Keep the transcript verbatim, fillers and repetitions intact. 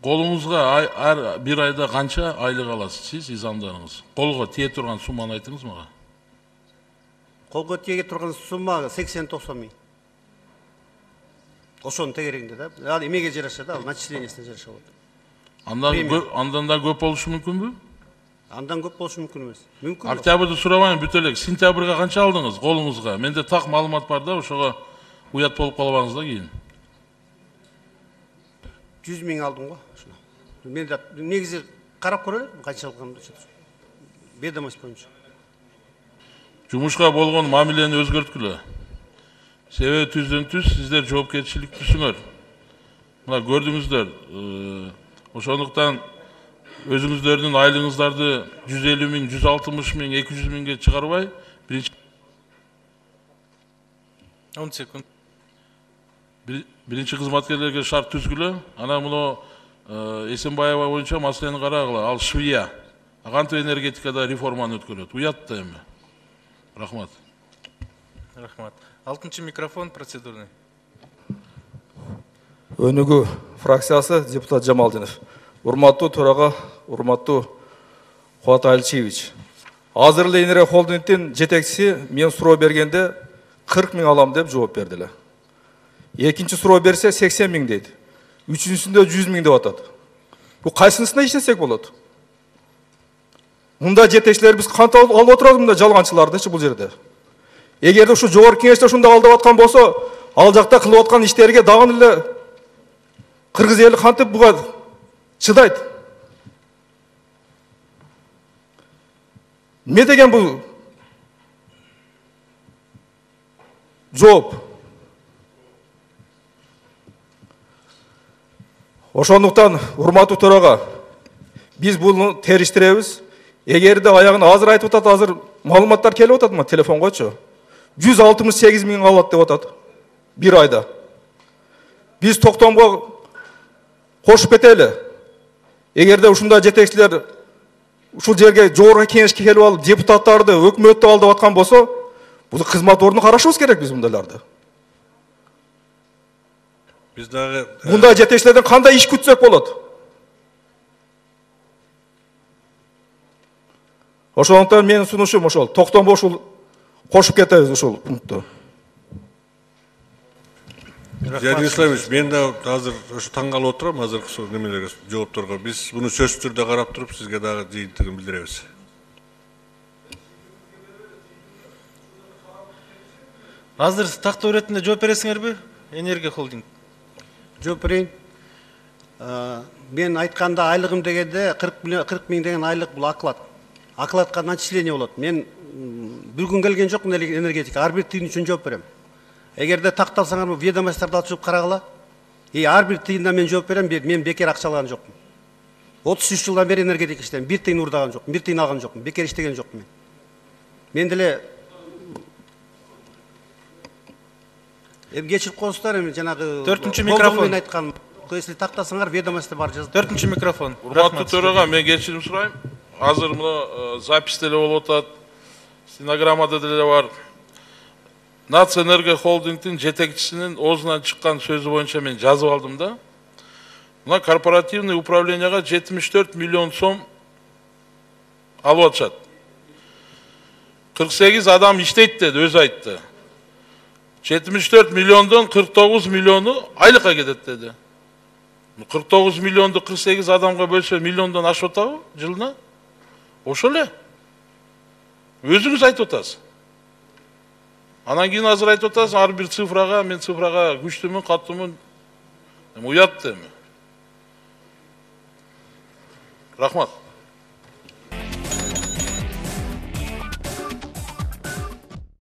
Қолыңызға әр бір айда қанша айлық аласыз сіз, изамдарыңыз? Қолға тие тұрған сумманы айтыңыз маған. Қолға тие тұрған сумма сексен тоқсан мың. Ошоның тегерегинде да. Ал эмеге жараша да, начислениясына жараша болот. Андан да көп болушу мүмкүнбү? Андан көп болушу мүмкүн эмес. Мүмкүн. Октябрьды сурабайын бүтөлек. Сентябрга канча алдыңыз колуңузга? Менде так маалымат бар да, ошого уят болуп калбаңыз да кийин. жүз миң алдым го. Мен да негизи карап көрөлүм канча алганымды. Ведомость боюнча. Жумушка болгон мамилени өзгөрткүлө. Себеби түздөн түз сиздер жоопкерчиликтүүсүңөр. Мына көрдүңүздөр. Ошондуктан өзүңүздөрдүн айлыгыңыздарды жүз элүү миң, жүз алтымыш миң, эки жүз миңге чыгарбай, биринчи он секунд. Биринчи кызматкерлерге шарт түзгүлө. Ана муну Эсенбаева боюнча маселени карагыла. Ал швия. Кантип энергетикада реформаны өткөрөт. Уят да эми. Рахмат. Рахмат. Алтынчы микрофон процедурный. Өнүгүү фракциясы депутат Жамалдинов. Урматтуу төрага, урматтуу Куат Алчиевич. Азыр эле Энергия холдингдин жетекчиси мен суроо бергенде кырк миң алам деп жооп бердиле. Экинчи суроо берсе сексен миң дейт. Үчүнчүсүндө жүз миң деп атат. Бул кайсынысына иштесек болот? Мында жетекчилер биз кантип алып отурабыз мында жалганчылардычы бул жерде. Эгерде ушу жогорку кеңеште ушундай алдап аткан болсо, ал жакта кылып аткан иштерге дагы эле кыргыз эли кантип буга чыдайт? Эмне деген бул жооп? Ошондуктан, урматтуу төрага, биз буну териштиребиз. Эгерде аягын азыр айтып атат, азыр маалыматтар келип атат ма телефонгочу? жүз алтымыш сегиз миң алат деп атат бир айда. Биз токтомго кошуп кетели. Эгерде ушундай жетекчилер ушул жерге жогорку кеңешке келип алып, депутаттарды, өкмөттү алдап аткан болсо, бул кызмат ордуну карашыбыз керек биз мындайларды. Биз дагы мындай жетекчилерден кандай иш күтсөк болот? Ошондуктан менин сунушум ошол, токтомго ушул кошуп кетебиз ушул пунктты. Жадин Исламович, мен да азыр ошо таң калып отурам, азыркы сол немелерге, жоопторго. Биз буну сөзсүз түрдө карап туруп, сизге дагы жыйынтыгын билдиребиз. Азыр тактоо иретинде жооп бересиңерби? Энергия холдинг. Жооп берейин. Мен айтканда айлыгым дегенде кырк миң деген айлык бул оклад. Окладка начисление болот. Мен бүгүн келген жокмун энергетика, ар бир тыйын үчүн жооп берем. Эгерде такталсаңар, ведомостьтарды ачып карагыла. И ар бир тыйында мен жооп берем, мен бекер акча алган жокмун. отуз үч жылдан бери энергетика иштейм, бир тыйын урдаган жокмун, бир тыйын алган жокмун, бекер иштеген жокмун мен. Мен деле эми кечирип коесуздар, эми жанагы төртүнчү микрофон мен айтканым. Если тактасаңар, ведомостьта бар жазып. төртүнчү микрофон. Урматтуу төрага, мен кечирим сурайм. Азыр мына запись деле болуп атат. Стенограммада деле бар. Нацэнерго холдингдин жетекчисинин оозунан чыккан сөзү боюнча мен жазып алдым да. Мына корпоративный управленияга жетимиш төрт миллион сом алып атышат. кырк сегиз адам иштейт деди, өзү айтты. жетимиш төрт миллиондон кырк тогуз миллиону айлыкка кетет деди. кырк тогуз миллионду кырк сегиз адамга бөлсө миллиондон ашып атабы жылына? Ошол эле. Өзүңүз айтып атасыз. Анан кийин азыр айтып атасыз, ар бир цифрага, мен цифрага күчтүмүн, каттуумун. Уят эми. Рахмат.